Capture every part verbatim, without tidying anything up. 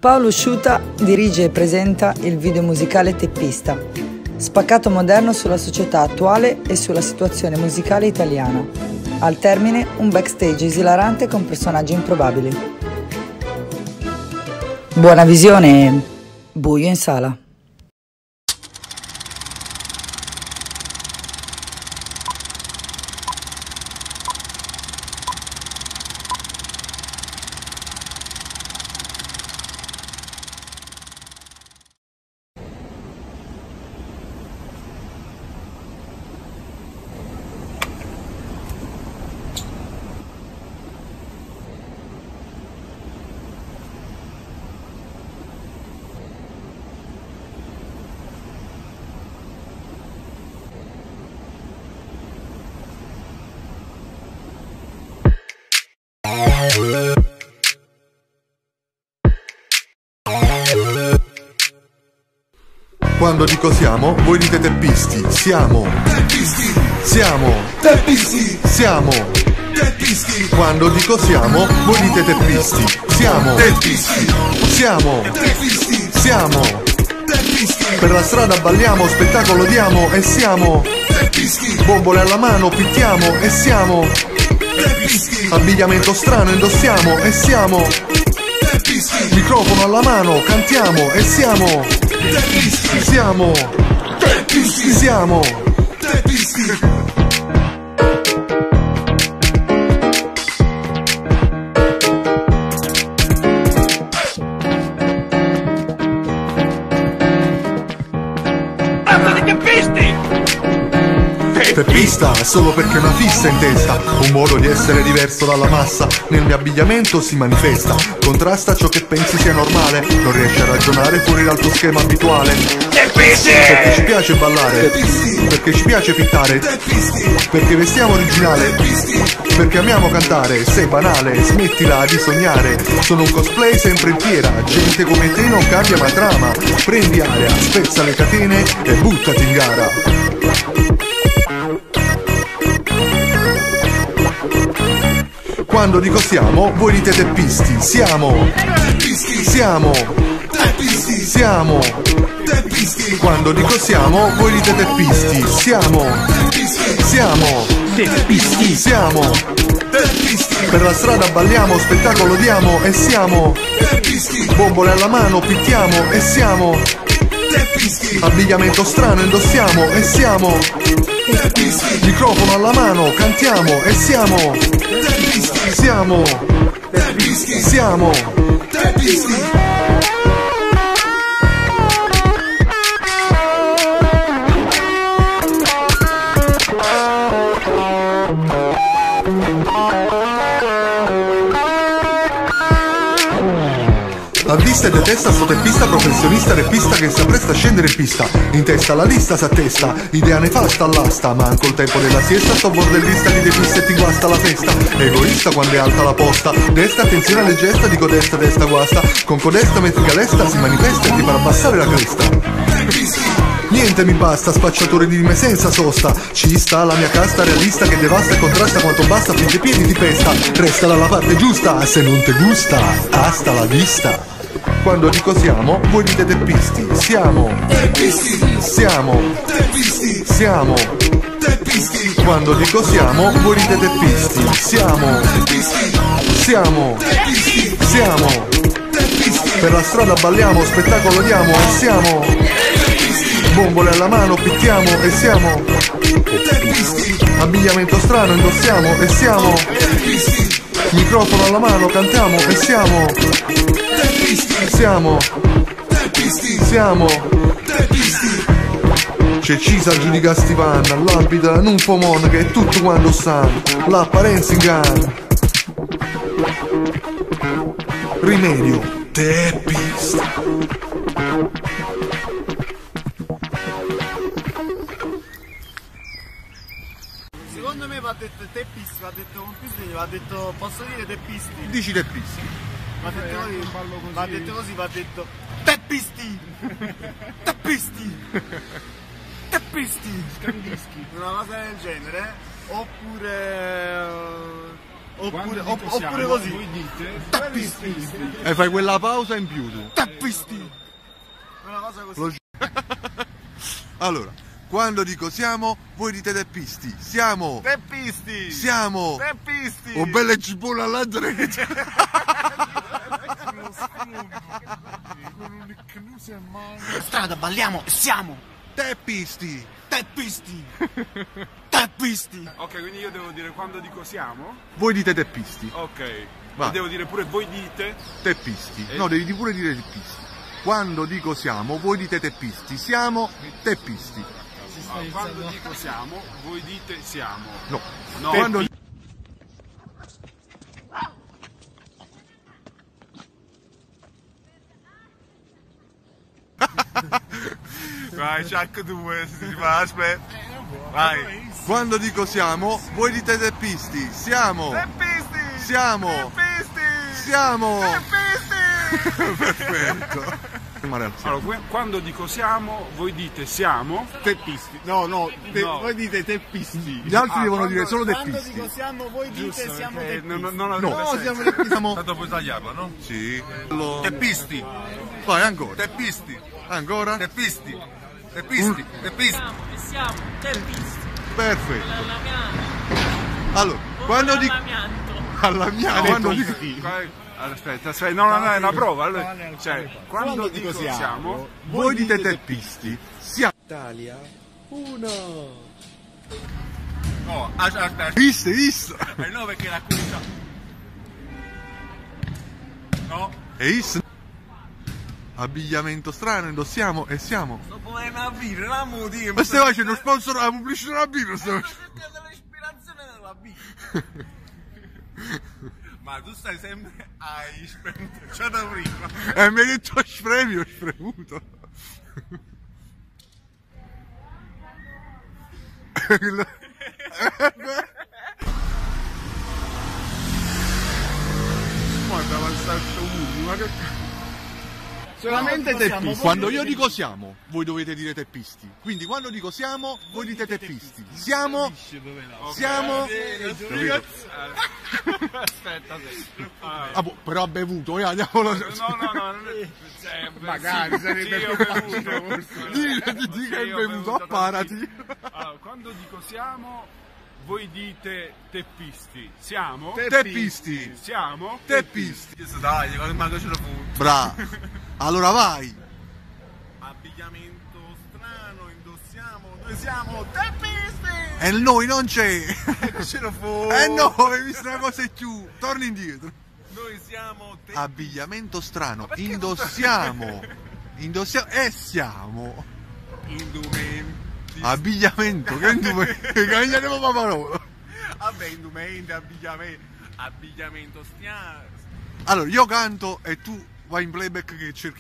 Paolo Sciuta dirige e presenta il video musicale Teppista, spaccato moderno sulla società attuale e sulla situazione musicale italiana. Al termine, un backstage esilarante con personaggi improbabili. Buona visione e buio in sala. Quando dico siamo, voi dite teppisti. Siamo teppisti. Siamo teppisti. Siamo teppisti. Quando dico siamo, voi dite teppisti. Siamo teppisti. Siamo teppisti. Siamo teppisti. Per la strada balliamo, spettacolo diamo e siamo teppisti. Bombole alla mano, picchiamo e siamo teppisti. Abbigliamento strano indossiamo e siamo teppisti. Microfono alla mano, cantiamo e siamo teppisti. Siamo teppisti. Siamo teppisti. Teppista, solo perché una fissa in testa, un modo di essere diverso dalla massa, nel mio abbigliamento si manifesta, contrasta ciò che pensi sia normale, non riesci a ragionare fuori dal tuo schema abituale. Teppisti! Perché ci piace ballare, Teppisti! Perché ci piace pittare, Teppisti! Perché vestiamo originale, Teppisti! Perché amiamo cantare, sei banale, smettila di sognare, sono un cosplay sempre in fiera, gente come te non cambia ma trama, prendi area, spezza le catene e buttati in gara. Quando dico siamo, voi dite teppisti. Siamo teppisti. Siamo teppisti. Siamo teppisti. Quando dico siamo, voi dite teppisti. Siamo teppisti. Siamo teppisti. Siamo teppisti. Per la strada balliamo, spettacolo diamo e siamo teppisti. Bombole alla mano, picchiamo e siamo teppisti. Abbigliamento strano indossiamo e siamo teppisti. Microfono alla mano, cantiamo e siamo teppisti. Siamo teppisti. Siamo teppisti. A vista e detesta sto teppista professionista rappista che si appresta a scendere in pista. In testa la lista s'attesta, idea nefasta all'asta, manco il tempo della siesta, sto bordellista di tepista e ti guasta la festa. Egoista quando è alta la posta, destra attenzione alle gesta, dico destra destra guasta, con codesta metrica lesta si manifesta e ti farà abbassare la cresta. Niente mi basta, spacciatore di me senza sosta, ci sta la mia casta realista che devasta e contrasta quanto basta finché i piedi ti pesta. Resta dalla parte giusta, se non te gusta, hasta la vista. Quando dico siamo, voi dite teppisti. Siamo teppisti. Siamo teppisti. Siamo teppisti. Quando dico siamo, voi dite teppisti. Siamo teppisti. Siamo teppisti. Siamo teppisti. Per la strada balliamo, spettacolo diamo e siamo teppisti. Bombole alla mano, picchiamo e siamo teppisti. Abbigliamento strano indossiamo e siamo teppisti. Microfono alla mano, cantiamo e siamo teppisti. Siamo teppisti. Siamo teppisti. C'è Cisa giudica Stivan, l'abita non pomon che è tutto quando stanno, l'apparenza inganna. Rimedio, teppista. Secondo me va detto teppisti, va detto con più sdegno, va detto, posso dire teppisti? Dici teppisti. Va detto così, va detto così, va detto teppisti! Teppisti! Teppisti! Scandischi! Una cosa del genere, oppure Oppure, opp oppure così. Voi dite Teppisti. E fai quella pausa in più tu. Teppisti. Una cosa così. Lo... Allora, quando dico siamo, voi dite teppisti. Siamo. Teppisti. Siamo. Teppisti. Oh, belle cipolle alla dreta. Strada, balliamo e siamo. Teppisti. Teppisti. Teppisti. Ok, quindi io devo dire quando dico siamo? Voi dite teppisti. Ok. Vai. E devo dire pure voi dite? Teppisti. Eh. No, devi pure dire teppisti. Quando dico siamo, voi dite teppisti. Siamo teppisti. Ah, quando dico siamo, voi dite siamo. No. No. Quando... Vai, Chuck due, se ti fa, aspetta. Vai. Quando dico siamo, voi dite teppisti. Siamo. Teppisti. Siamo. Teppisti. Siamo. Teppisti. Perfetto. Allora, que- quando dico siamo, voi dite siamo. Teppisti. No, no, te No. voi dite teppisti. Gli altri Ah, devono quando- dire solo Quando teppisti. dico siamo, voi dite Giusto, siamo perché teppisti. non, non No, avrebbe senso. siamo teppisti. Siamo... Tanto puoi tagliarla, no? Sì. Lo... Teppisti, Vai ancora. teppisti, Ancora? teppisti, teppisti, teppisti. Siamo, siamo teppisti. Perfetto. L'amianto. Allora, quando dico... L'amianto. Alla mia... Quando dico... Qua- Aspetta, aspetta, no, no, no, è una prova. Allora, cioè, quando, Quando dico dico siamo, siamo, Voi dite teppisti. Siamo... Italia, uno. No, aspetta, aspetta. Visto, visto. Eh no, perché la comincia. No. E is... Abbigliamento strano, indossiamo e siamo. Dopo vai a birra, la muti. Ma stai facendo sponsor la pubblicità della birra? Stai facendo... L'ispirazione della birra. Ma tu stai sempre hai spremuto già da prima. Eh, mi hai detto spremi, ho spremuto. guarda, ma salto uno, ma che... Solamente teppisti. Quando io dico siamo, voi dovete dire teppisti. Quindi quando dico siamo, voi dite teppisti. Siamo, siamo... Capito? Aspetta, aspetta. Ah, boh, però ha bevuto, eh, andiamolo. No, no, no, non è... Cioè, Magari sì, sarebbe sì, più ho bevuto, facile, forse. Dì, dì che hai Sì, ho bevuto, bevuto apparati. tantissimo. Allora, quando dico siamo, voi dite teppisti. Siamo? Teppisti. Siamo? Teppisti. Dai, quando manco ce lo fu. Bravo. Allora vai. Abbigliamento strano, indossiamo. Noi siamo teppisti. E noi non c'è. Ce lo fu. Eh no, hai visto una cosa in più. Torni indietro. Noi siamo te. Abbigliamento strano, indossiamo. Indossiamo e siamo. Indumenti. Abbigliamento, che indumento? Che cambiamo la parola. Vabbè, indumenti, abbigliamento. Abbigliamento stiano. Allora, io canto e tu vai in playback che cerchi.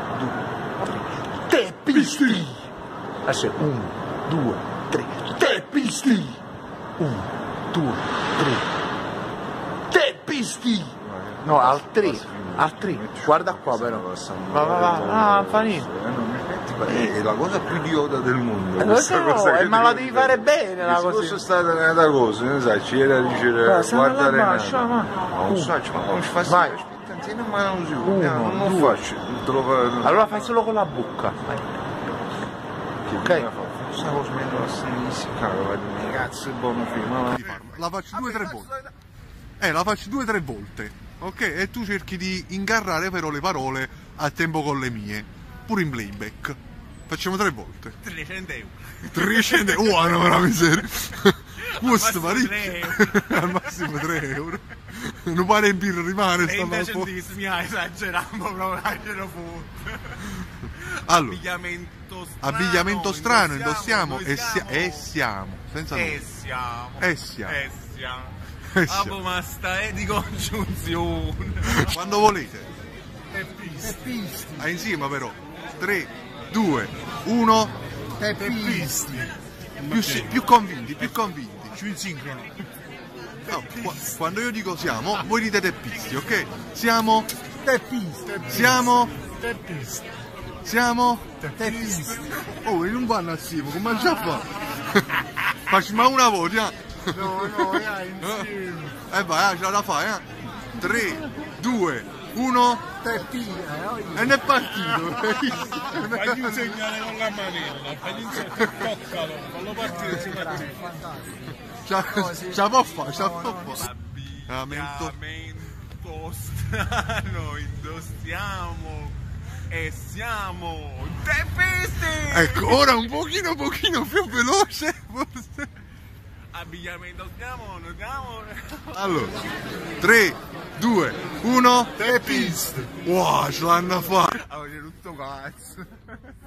Teppisti! Adesso uno, due, tre. Teppisti! Uno, due, tre. Teppisti! No, al tre, al tre. Guarda qua però. Va, va, va, ah, fa niente. È la cosa più idiota del mondo. Eh, lo questa so, cosa che eh, ma la devi devi fare bene la Se cosa. fosse stata una cosa, non sai, ci era a dire Guarda, siamo guarda alla Renato. bascia, ma- Ma non so, ma non ci fa Vai. aspetta, insieme ma non si Uno, non lo due. faccio, te lo fa. Allora fai solo con la bocca. Vai. Ok. Questa cosa mi la stranissima, cavolo, cazzo è buono film. Di farla. La faccio due o tre volte. Eh, la faccio due o tre volte. Ok? E tu cerchi di ingarrare però le parole a tempo con le mie. Pure in playback. Facciamo tre volte. trecento euro. trecento euro. Oh, no, la miseria. Questo massimo parecchio. Al massimo tre euro. Non pare in birra rimane. E sta invece po'. di mi ha esagerato proprio la ce lo fu. Allora, Abbigliamento strano. abbigliamento strano, indossiamo noi e, sia- e siamo. Senza E noi. siamo. E siamo. E siamo. E Ah, siamo. ma sta è di congiunzione. Quando volete. Ah, insieme però. tre, due, uno. Teppisti. Più, si- più convinti, più convinti. Più in sincrono. No, qua- quando io dico siamo, voi dite teppisti, ok? Siamo, Teppisti. siamo, Teppisti. siamo. Teppisti. Oh, non vanno assieme, come già fa? Facciamo una volta. No, no, dai, insieme. E vai, ce la fai, eh. tre, due, uno. Teppina, E ne è partito. Fagli un segnale con la manella, fagli un segnale, toccalo, fallo partire, si parte. Ce la può fare, ce la può fare. Abbigliamento strano, indossiamo e siamo teppisti! Ecco, ora un pochino, pochino più veloce, forse. Abbigliamento strano, notiamo. Allora, tre, due, uno. Teppisti! Wow, ce l'hanno fatto! Allora, c'è tutto cazzo.